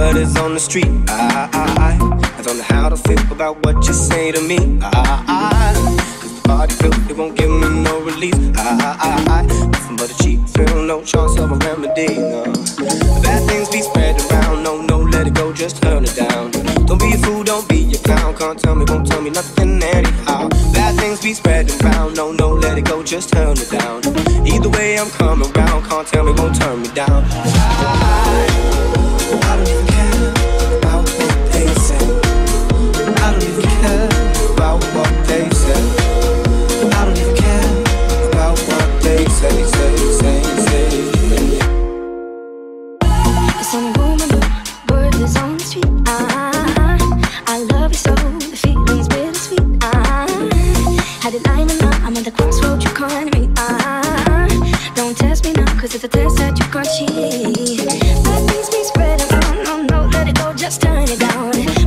word is on the street. I don't know how to feel about what you say to me. Cause the body feel, it won't give me no relief. Nothing but a cheap thrill, no choice of a remedy, no. Bad things be spread around, no, let it go, just turn it down. Don't be a fool, don't be a clown, can't tell me, won't tell me nothing anyhow. Bad things be spread around, no, let it go, just turn it down. Either way I'm coming round, can't tell me, won't turn me down. I don't even care about what they say. I don't even care about what they say. I don't even care about what they say. It's only room in the word is on the street. I love you so, the feeling's bittersweet. Had it lying and I'm on the crossroad, you calling me. Don't test me now, cause it's a test that you can't cheat. Bad things be spread around, no, let it go, just turn it down.